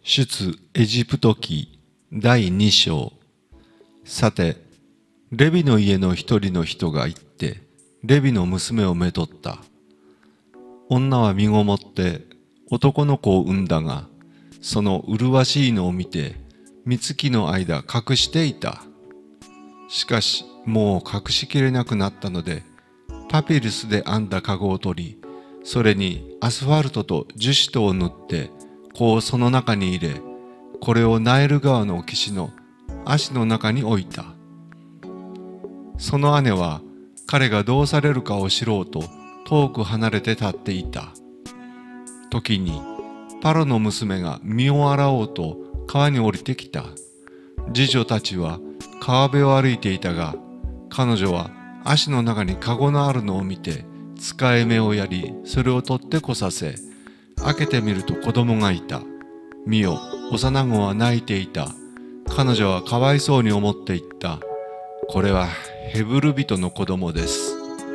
出エジプト記第2章。さて、レビの家の一人の人が行って、レビの娘をめとった。女は身ごもって男の子を産んだが、その麗しいのを見て、三月の間隠していた。しかし、もう隠しきれなくなったので、パピルスで編んだ籠を取り、それにアスファルトと樹脂とを塗って、子をその中に入れ、これをナイル川の岸の足の中に置いた。その姉は彼がどうされるかを知ろうと遠く離れて立っていた。時にパロの娘が身を洗おうと川に降りてきた。次女たちは川辺を歩いていたが、彼女は足の中に籠のあるのを見て使い目をやり、それを取ってこさせ、開けてみると子供がいた。見よ、幼子は泣いていた。彼女はかわいそうに思っていった。これはヘブル人の子供です。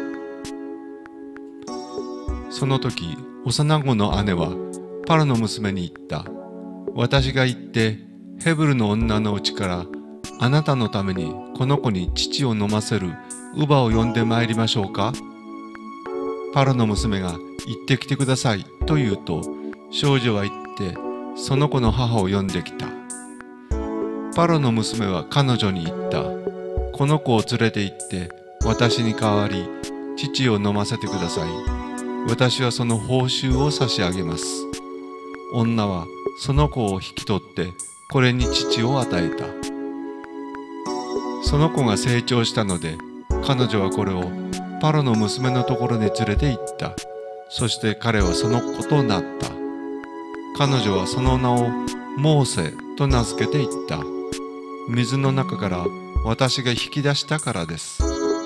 その時、幼子の姉はパロの娘に言った。私が行ってヘブルの女のうちからあなたのためにこの子に乳を飲ませる乳母を呼んでまいりましょうか。パロの娘が行ってきてくださいと言うと、少女は行ってその子の母を呼んできた。パロの娘は彼女に言った。この子を連れて行って私に代わり乳を飲ませてください。私はその報酬を差し上げます。女はその子を引き取ってこれに乳を与えた。その子が成長したので、彼女はこれをパロの娘のところに連れて行った。そして彼はその子となった。彼女はその名をモーセと名付けていった。水の中から私が引き出したからです。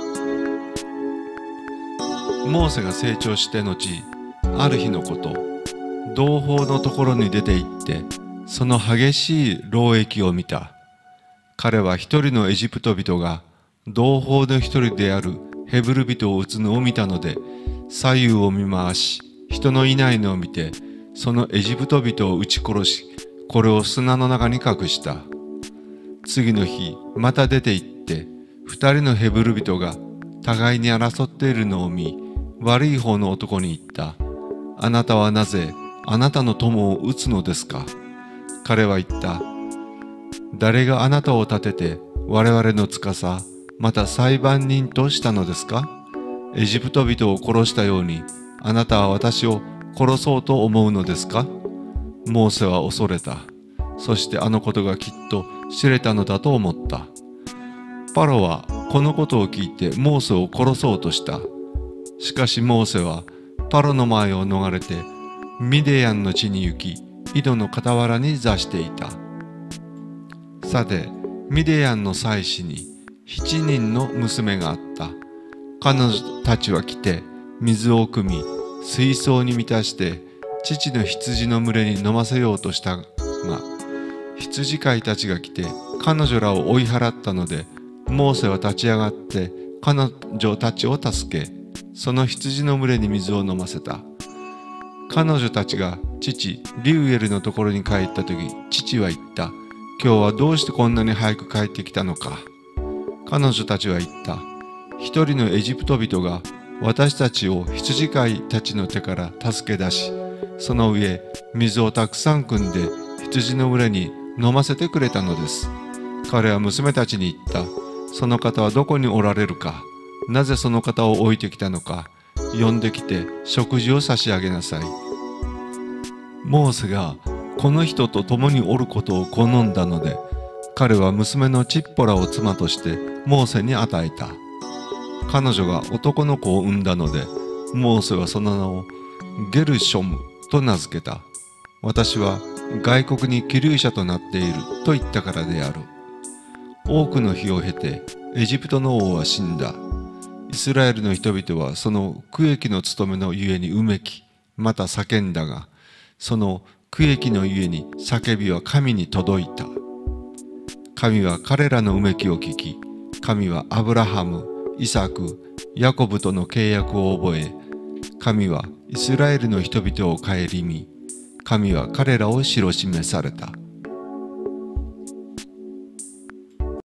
モーセが成長して後、ある日のこと、同胞のところに出て行って、その激しい労役を見た。彼は一人のエジプト人が同胞の一人であるヘブル人を撃つのを見たので、左右を見回し、人のいないのを見て、そのエジプト人を撃ち殺し、これを砂の中に隠した。次の日、また出て行って、二人のヘブル人が互いに争っているのを見、悪い方の男に言った。あなたはなぜあなたの友を撃つのですか。彼は言った。誰があなたを立てて我々の司、また裁判人としたのですか。エジプト人を殺したように、あなたは私を殺そうと思うのですか。モーセは恐れた。そしてあのことがきっと知れたのだと思った。パロはこのことを聞いてモーセを殺そうとした。しかしモーセはパロの前を逃れてミディアンの地に行き、井戸の傍らに座していた。さて、ミディアンの妻子に7人の娘があった。彼女たちは来て水を汲み、水槽に満たして父の羊の群れに飲ませようとしたが、羊飼いたちが来て彼女らを追い払ったので、モーセは立ち上がって彼女たちを助け、その羊の群れに水を飲ませた。彼女たちが父リュウエルのところに帰った時、父は言った。今日はどうしてこんなに早く帰ってきたのか。彼女たちは言った。一人のエジプト人が私たちを羊飼いたちの手から助け出し、その上水をたくさん汲んで羊の群れに飲ませてくれたのです。彼は娘たちに言った。その方はどこにおられるか。なぜその方を置いてきたのか。呼んできて食事を差し上げなさい。モーセがこの人と共におることを好んだので、彼は娘のチッポラを妻としてモーセに与えた。彼女が男の子を産んだので、モーセはその名をゲルショムと名付けた。私は外国に寄留者となっていると言ったからである。多くの日を経てエジプトの王は死んだ。イスラエルの人々はその苦役の務めのゆえにうめき、また叫んだが、その苦役のゆえに叫びは神に届いた。神は彼らのうめきを聞き、神はアブラハム、イサク、ヤコブとの契約を覚え、神はイスラエルの人々を顧み、 神は彼らを知らしめされた。